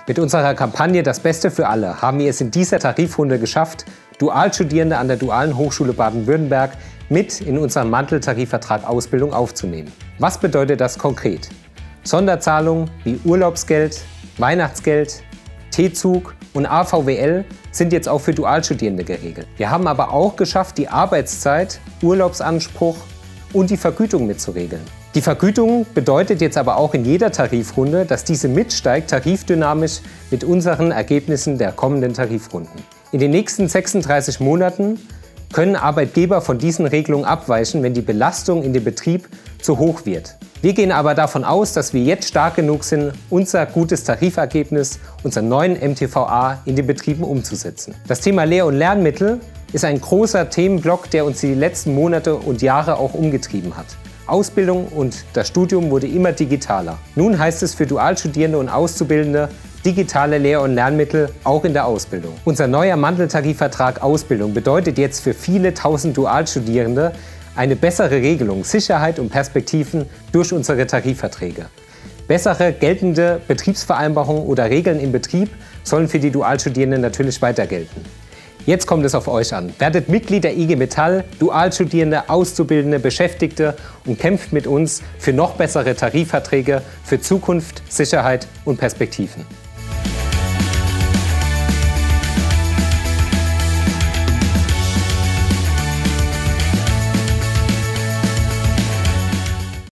Mit unserer Kampagne Das Beste für alle haben wir es in dieser Tarifrunde geschafft, Dualstudierende an der Dualen Hochschule Baden-Württemberg mit in unseren Manteltarifvertrag Ausbildung aufzunehmen. Was bedeutet das konkret? Sonderzahlungen wie Urlaubsgeld, Weihnachtsgeld, T-Zug und AVWL sind jetzt auch für Dualstudierende geregelt. Wir haben aber auch geschafft, die Arbeitszeit, Urlaubsanspruch und die Vergütung mitzuregeln. Die Vergütung bedeutet jetzt aber auch in jeder Tarifrunde, dass diese mitsteigt tarifdynamisch mit unseren Ergebnissen der kommenden Tarifrunden. In den nächsten 36 Monaten können Arbeitgeber von diesen Regelungen abweichen, wenn die Belastung in dem Betrieb zu hoch wird. Wir gehen aber davon aus, dass wir jetzt stark genug sind, unser gutes Tarifergebnis, unseren neuen MTVA in den Betrieben umzusetzen. Das Thema Lehr- und Lernmittel ist ein großer Themenblock, der uns die letzten Monate und Jahre auch umgetrieben hat. Ausbildung und das Studium wurde immer digitaler. Nun heißt es für Dualstudierende und Auszubildende, digitale Lehr- und Lernmittel auch in der Ausbildung. Unser neuer Manteltarifvertrag Ausbildung bedeutet jetzt für viele tausend Dualstudierende eine bessere Regelung, Sicherheit und Perspektiven durch unsere Tarifverträge. Bessere geltende Betriebsvereinbarungen oder Regeln im Betrieb sollen für die Dualstudierenden natürlich weiter gelten. Jetzt kommt es auf euch an. Werdet Mitglied der IG Metall, Dualstudierende, Auszubildende, Beschäftigte und kämpft mit uns für noch bessere Tarifverträge, für Zukunft, Sicherheit und Perspektiven.